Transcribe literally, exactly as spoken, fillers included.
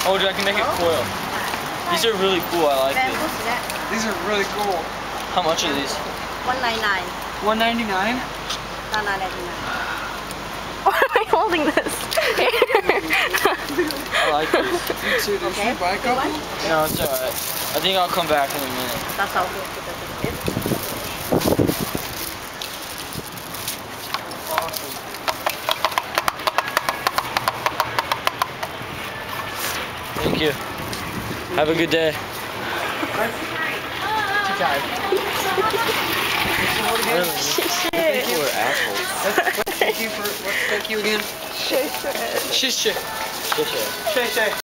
Oh, dude, I can make it foil. These are really cool. I like Then it. what's that? These are really cool. How much are these? one ninety-nine. one ninety-nine? No, not ninety-nine. Why am I holding this? I like these. You too. Did Okay. you buy a couple? No, it's alright. I think I'll come back in a minute. That's how good it is. Thank you. Have a good day. Too tired. Really? I think we're assholes. Let's, let's thank you for, let's thank you again. Shay, shay. Shish. Shay, shay. Shay, shay.